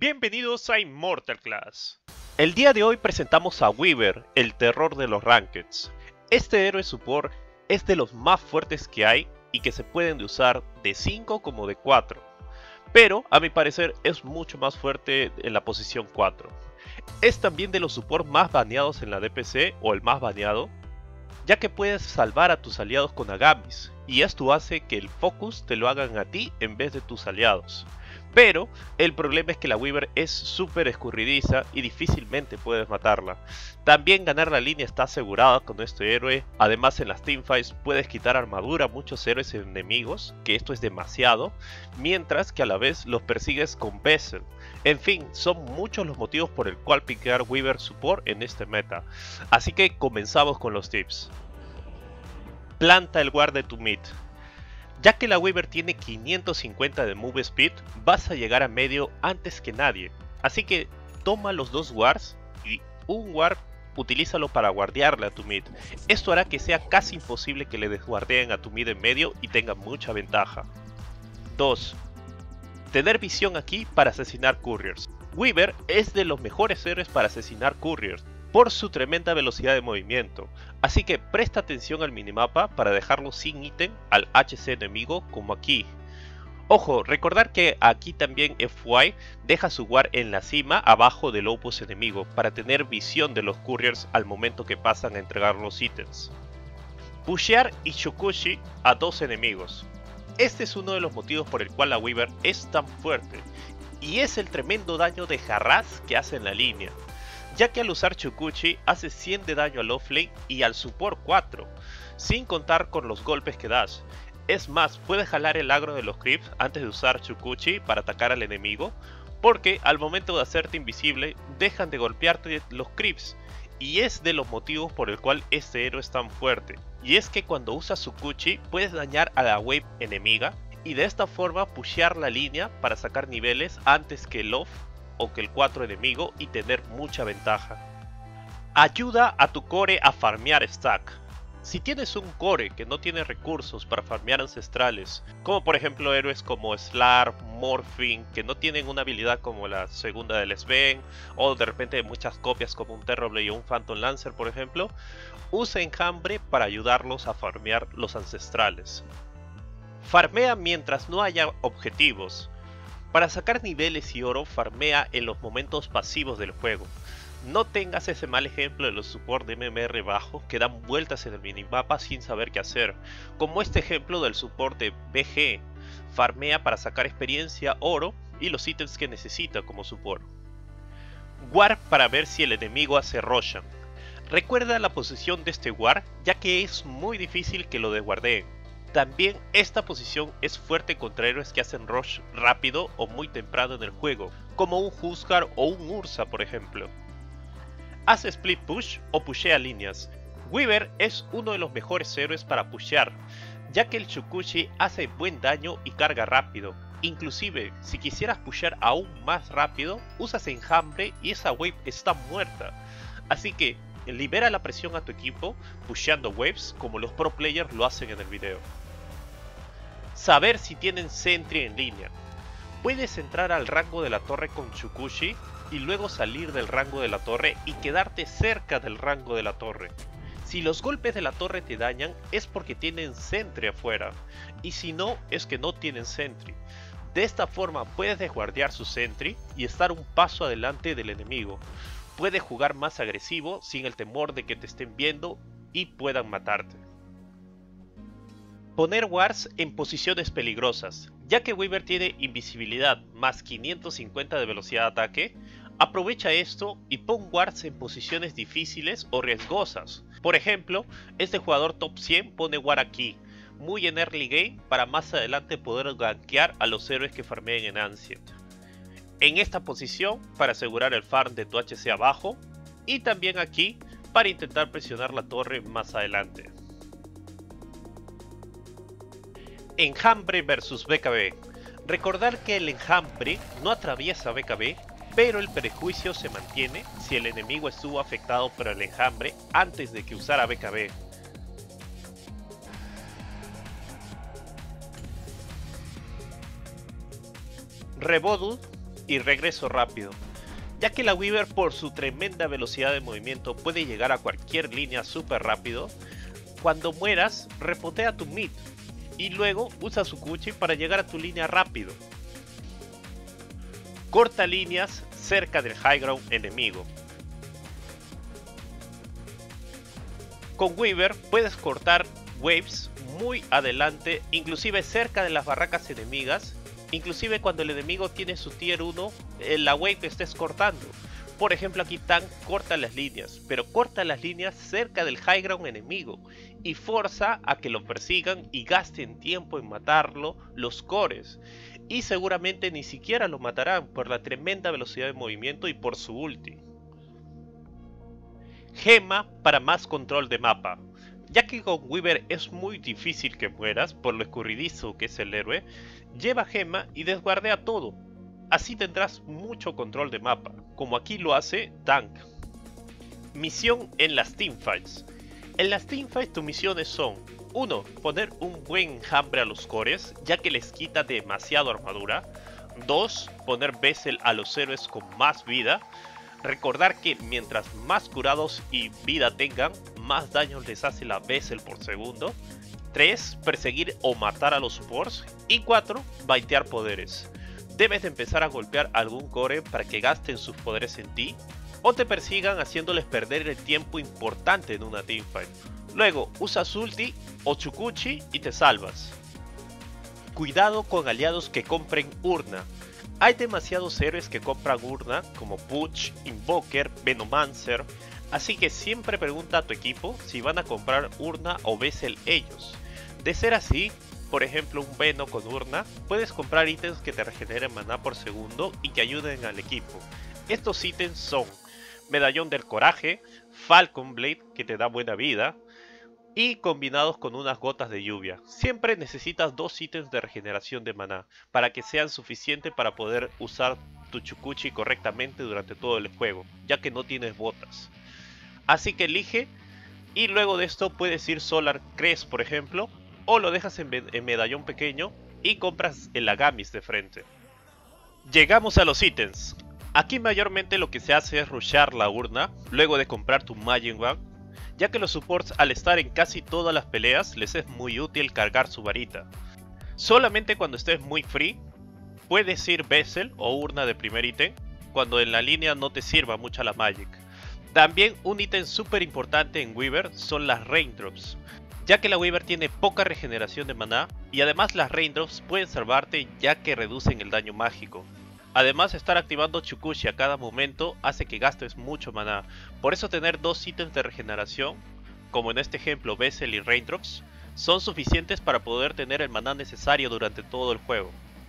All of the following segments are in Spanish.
Bienvenidos a Immortal Class. El día de hoy presentamos a Weaver, el terror de los Rankeds. Este héroe support es de los más fuertes que hay y que se pueden de usar de 5 como de 4. Pero a mi parecer es mucho más fuerte en la posición 4. Es también de los supports más baneados en la DPC o el más baneado, ya que puedes salvar a tus aliados con Agamis, y esto hace que el focus te lo hagan a ti en vez de tus aliados. Pero el problema es que la Weaver es súper escurridiza y difícilmente puedes matarla. También ganar la línea está asegurada con este héroe. Además, en las teamfights puedes quitar armadura a muchos héroes enemigos, que esto es demasiado, mientras que a la vez los persigues con Vessel. En fin, son muchos los motivos por el cual piquear Weaver support en este meta. Así que comenzamos con los tips. Planta el ward de tu mid. Ya que la Weaver tiene 550 de move speed, vas a llegar a medio antes que nadie. Así que toma los dos wards y un ward utilízalo para guardiarle a tu mid. Esto hará que sea casi imposible que le desguardeen a tu mid en medio y tenga mucha ventaja. 2. Tener visión aquí para asesinar couriers. Weaver es de los mejores héroes para asesinar couriers por su tremenda velocidad de movimiento, así que presta atención al minimapa para dejarlo sin ítem al HC enemigo como aquí. Ojo, recordar que aquí también FY deja su ward en la cima abajo del opus enemigo para tener visión de los couriers al momento que pasan a entregar los ítems. Pushear y Shukushi a dos enemigos. Este es uno de los motivos por el cual la Weaver es tan fuerte, y es el tremendo daño de harass que hace en la línea, ya que al usar Shukushi hace 100 de daño al offlane y al support 4, sin contar con los golpes que das. Es más, puedes jalar el agro de los creeps antes de usar Shukushi para atacar al enemigo, porque al momento de hacerte invisible dejan de golpearte los creeps, y es de los motivos por el cual este héroe es tan fuerte. Y es que cuando usas Shukushi puedes dañar a la wave enemiga y de esta forma pushear la línea para sacar niveles antes que el off o que el 4 enemigo y tener mucha ventaja. Ayuda a tu core a farmear stack. Si tienes un core que no tiene recursos para farmear ancestrales, como por ejemplo héroes como Slark, Morphine, que no tienen una habilidad como la segunda del Sven, o de repente muchas copias como un Terrorblade o un Phantom Lancer por ejemplo, usa Enjambre para ayudarlos a farmear los ancestrales. Farmea mientras no haya objetivos. Para sacar niveles y oro, farmea en los momentos pasivos del juego. No tengas ese mal ejemplo de los supports de MMR bajo que dan vueltas en el minimapa sin saber qué hacer, como este ejemplo del support de BG. Farmea para sacar experiencia, oro y los ítems que necesita como support. Ward para ver si el enemigo hace Roshan. Recuerda la posición de este ward, ya que es muy difícil que lo desguardeen. También esta posición es fuerte contra héroes que hacen rush rápido o muy temprano en el juego, como un Huskar o un Ursa por ejemplo. Hace split push o pushea líneas. Weaver es uno de los mejores héroes para pushear, ya que el Shukushi hace buen daño y carga rápido. Inclusive, si quisieras pushear aún más rápido, usas Enjambre y esa wave está muerta. Así que libera la presión a tu equipo pusheando waves como los pro players lo hacen en el video. Saber si tienen Sentry en línea. Puedes entrar al rango de la torre con Shukushi y luego salir del rango de la torre y quedarte cerca del rango de la torre. Si los golpes de la torre te dañan es porque tienen Sentry afuera, y si no es que no tienen Sentry. De esta forma puedes desguardiar su Sentry y estar un paso adelante del enemigo. Puedes jugar más agresivo sin el temor de que te estén viendo y puedan matarte. Poner wards en posiciones peligrosas. Ya que Weaver tiene invisibilidad más 550 de velocidad de ataque, aprovecha esto y pon wards en posiciones difíciles o riesgosas. Por ejemplo, este jugador top 100 pone ward aquí, muy en early game para más adelante poder gankear a los héroes que farmeen en Ancient. En esta posición para asegurar el farm de tu HC abajo, y también aquí para intentar presionar la torre más adelante. Enjambre versus BKB. Recordar que el enjambre no atraviesa BKB, pero el prejuicio se mantiene si el enemigo estuvo afectado por el enjambre antes de que usara BKB. Rebodul y regreso rápido, ya que la Weaver por su tremenda velocidad de movimiento puede llegar a cualquier línea súper rápido. Cuando mueras, repotea tu mid y luego usa su Kuchi para llegar a tu línea rápido. Corta líneas cerca del high ground enemigo. Con Weaver puedes cortar waves muy adelante, inclusive cerca de las barracas enemigas, inclusive cuando el enemigo tiene su tier 1, la wave que estés cortando. Por ejemplo, aquí Tank corta las líneas, pero corta las líneas cerca del high ground enemigo y forza a que lo persigan y gasten tiempo en matarlo los cores. Y seguramente ni siquiera lo matarán por la tremenda velocidad de movimiento y por su ulti. Gema para más control de mapa. Ya que con Weaver es muy difícil que mueras por lo escurridizo que es el héroe, lleva gema y desguardea todo. Así tendrás mucho control de mapa, como aquí lo hace Tank. Misión en las teamfights. En las teamfights tus misiones son: 1. Poner un buen enjambre a los cores, ya que les quita demasiado armadura. 2. Poner Vessel a los héroes con más vida. Recordar que mientras más curados y vida tengan, más daño les hace la Vessel por segundo. 3. Perseguir o matar a los supports. Y 4. Baitear poderes. Debes de empezar a golpear algún core para que gasten sus poderes en ti, o te persigan haciéndoles perder el tiempo importante en una teamfight. Luego usas ulti o Chukuchi y te salvas. Cuidado con aliados que compren urna. Hay demasiados héroes que compran urna, como Puch, Invoker, Venomancer, así que siempre pregunta a tu equipo si van a comprar urna o Vessel ellos. De ser así, por ejemplo un Veno con urna, puedes comprar ítems que te regeneren maná por segundo y que ayuden al equipo. Estos ítems son Medallón del Coraje, Falcon Blade que te da buena vida, y combinados con unas gotas de lluvia. Siempre necesitas 2 ítems de regeneración de maná para que sean suficientes para poder usar tu Chukuchi correctamente durante todo el juego, ya que no tienes botas. Así que elige, y luego de esto puedes ir Solar Crest por ejemplo, o lo dejas en medallón pequeño y compras el Agamis de frente. Llegamos a los ítems. Aquí mayormente lo que se hace es rushear la urna luego de comprar tu Magic Bag, ya que los supports al estar en casi todas las peleas les es muy útil cargar su varita. Solamente cuando estés muy free puedes ir Vessel o urna de primer ítem, cuando en la línea no te sirva mucha la Magic. También un ítem súper importante en Weaver son las Raindrops, ya que la Weaver tiene poca regeneración de maná y además las Raindrops pueden salvarte ya que reducen el daño mágico. Además, estar activando Chukuchi a cada momento hace que gastes mucho maná, por eso tener 2 ítems de regeneración, como en este ejemplo Vessel y Raindrops, son suficientes para poder tener el maná necesario durante todo el juego.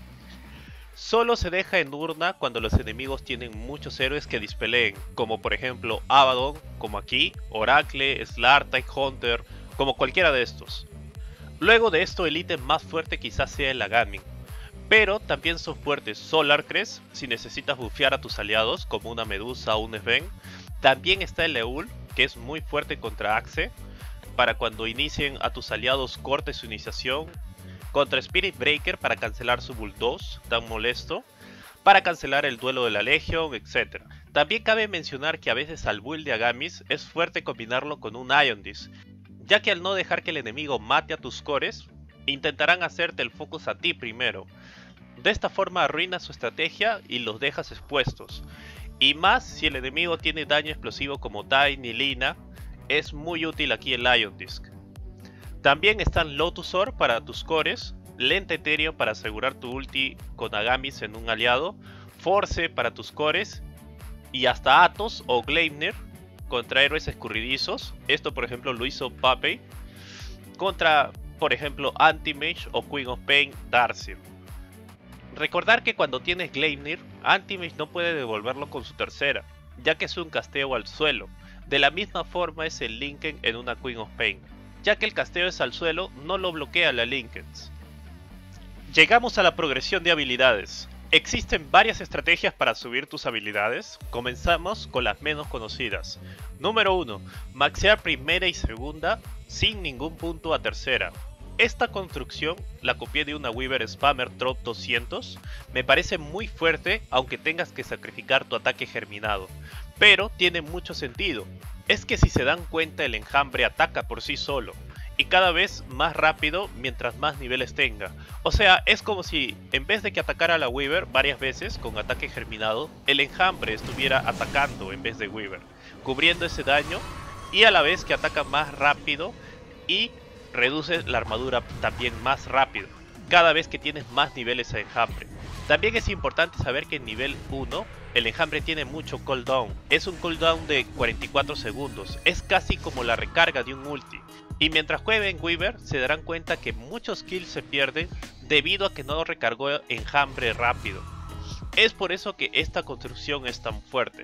Solo se deja en urna cuando los enemigos tienen muchos héroes que dispeleen, como por ejemplo Abaddon, como aquí, Oracle, Slartite, Hunter, como cualquiera de estos. Luego de esto el ítem más fuerte quizás sea el Aghanim, pero también son fuertes Solar Crest si necesitas bufear a tus aliados como una Medusa o un Sven. También está el Eul, que es muy fuerte contra Axe, para cuando inicien a tus aliados corte su iniciación. Contra Spirit Breaker para cancelar su Bulldoze, tan molesto. Para cancelar el duelo de la Legion, etc. También cabe mencionar que a veces al build de Agamis es fuerte combinarlo con un Ion Disc, ya que al no dejar que el enemigo mate a tus cores, intentarán hacerte el focus a ti primero. De esta forma arruinas su estrategia y los dejas expuestos. Y más si el enemigo tiene daño explosivo como Tiny, Lina, es muy útil aquí el Ion Disc. También están Lotus Orb para tus cores, Lente Etéreo para asegurar tu ulti con Agamis en un aliado, Force para tus cores, y hasta Athos o Gleipnir contra héroes escurridizos. Esto por ejemplo lo hizo Papey contra por ejemplo Anti-Mage o Queen of Pain Darcy. Recordar que cuando tienes Gleipnir, Anti-Mage no puede devolverlo con su tercera, ya que es un casteo al suelo. De la misma forma es el Linken en una Queen of Pain, ya que el casteo es al suelo, no lo bloquea la Linkens. Llegamos a la progresión de habilidades. Existen varias estrategias para subir tus habilidades. Comenzamos con las menos conocidas. Número 1. Maxear primera y segunda sin ningún punto a tercera. Esta construcción la copié de una Weaver Spammer Trop 200, me parece muy fuerte aunque tengas que sacrificar tu ataque germinado, pero tiene mucho sentido. Es que si se dan cuenta el enjambre ataca por sí solo, y cada vez más rápido mientras más niveles tenga. O sea, es como si en vez de que atacara a la Weaver varias veces con ataque germinado, el enjambre estuviera atacando en vez de Weaver, cubriendo ese daño y a la vez que ataca más rápido y reduce la armadura también más rápido, cada vez que tienes más niveles a enjambre. También es importante saber que en nivel 1 el enjambre tiene mucho cooldown, es un cooldown de 44 segundos, es casi como la recarga de un ulti. Y mientras jueguen Weaver se darán cuenta que muchos kills se pierden debido a que no recargó enjambre rápido. Es por eso que esta construcción es tan fuerte.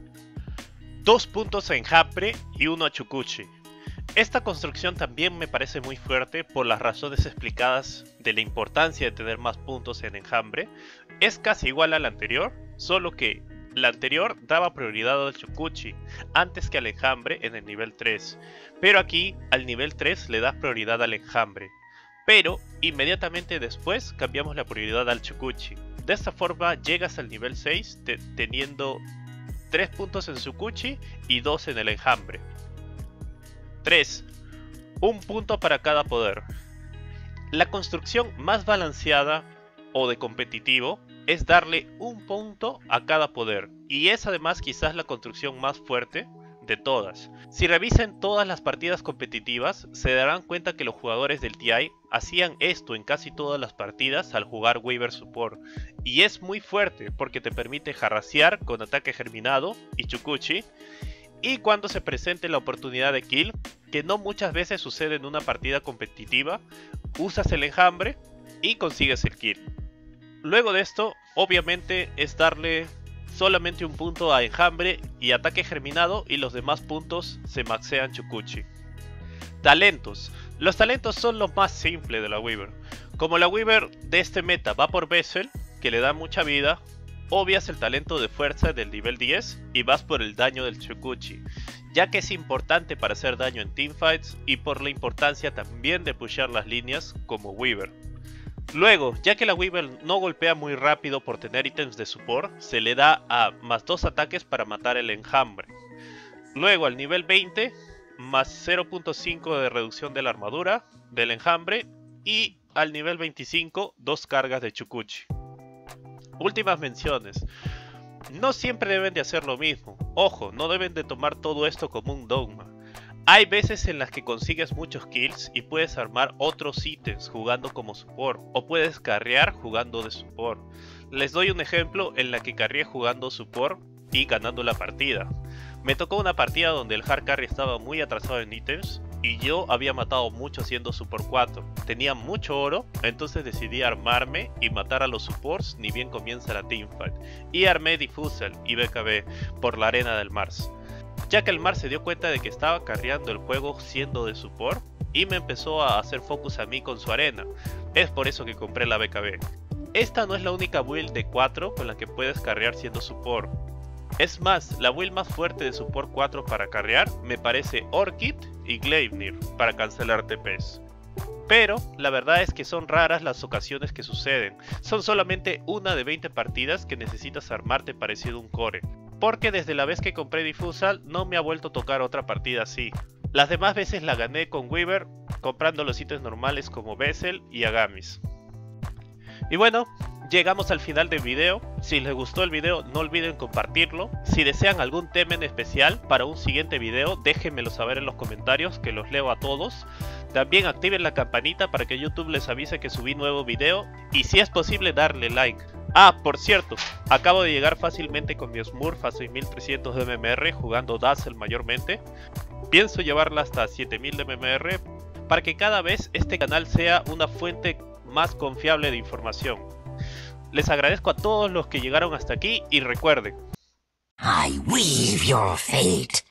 2 puntos a enjambre y 1 a Shukuchi. Esta construcción también me parece muy fuerte por las razones explicadas de la importancia de tener más puntos en enjambre. Es casi igual a la anterior, solo que la anterior daba prioridad al Shukuchi antes que al enjambre en el nivel 3, pero aquí al nivel 3 le das prioridad al enjambre, pero inmediatamente después cambiamos la prioridad al Shukuchi. De esta forma llegas al nivel 6 teniendo 3 puntos en Shukuchi y 2 en el enjambre. 3. Un punto para cada poder. La construcción más balanceada o de competitivo es darle un punto a cada poder, y es además quizás la construcción más fuerte de todas. Si revisan todas las partidas competitivas, se darán cuenta que los jugadores del TI hacían esto en casi todas las partidas al jugar Weaver Support, y es muy fuerte porque te permite jarrasear con ataque germinado y Shukuchi, y cuando se presente la oportunidad de kill, que no muchas veces sucede en una partida competitiva, usas el enjambre y consigues el kill. Luego de esto, obviamente es darle solamente un punto a enjambre y ataque germinado, y los demás puntos se maxean Shukuchi. Talentos. Los talentos son lo más simple de la Weaver. Como la Weaver de este meta va por Vessel, que le da mucha vida, obvias el talento de fuerza del nivel 10 y vas por el daño del Shukuchi, ya que es importante para hacer daño en teamfights y por la importancia también de pushear las líneas como Weaver. Luego, ya que la Weaver no golpea muy rápido por tener ítems de support, se le da a más 2 ataques para matar el enjambre. Luego al nivel 20, más 0.5 de reducción de la armadura del enjambre, y al nivel 25, 2 cargas de Shukuchi. Últimas menciones. No siempre deben de hacer lo mismo. Ojo, no deben de tomar todo esto como un dogma. Hay veces en las que consigues muchos kills y puedes armar otros ítems jugando como support, o puedes carrear jugando de support. Les doy un ejemplo en la que carreé jugando support y ganando la partida. Me tocó una partida donde el hard carry estaba muy atrasado en ítems y yo había matado mucho siendo support 4. Tenía mucho oro, entonces decidí armarme y matar a los supports ni bien comienza la teamfight. Y armé Diffusal y BKB por la arena del Mars, ya que el Mars se dio cuenta de que estaba carreando el juego siendo de support y me empezó a hacer focus a mí con su arena. Es por eso que compré la BKB. Esta no es la única build de 4 con la que puedes carrear siendo support. Es más, la build más fuerte de support 4 para carrear me parece Orchid y Gleipnir para cancelar TPs. Pero la verdad es que son raras las ocasiones que suceden. Son solamente una de 20 partidas que necesitas armarte parecido a un core, porque desde la vez que compré Diffusal no me ha vuelto a tocar otra partida así. Las demás veces la gané con Weaver comprando los ítems normales como Vessel y Agamis. Y bueno, llegamos al final del video. Si les gustó el video no olviden compartirlo. Si desean algún tema en especial para un siguiente video, déjenmelo saber en los comentarios que los leo a todos. También activen la campanita para que YouTube les avise que subí nuevo video, y si es posible darle like. Ah, por cierto, acabo de llegar fácilmente con mi Smurf a 6300 de MMR jugando Dazzle mayormente. Pienso llevarla hasta 7000 de MMR para que cada vez este canal sea una fuente más confiable de información. Les agradezco a todos los que llegaron hasta aquí y recuerden: I weave your fate.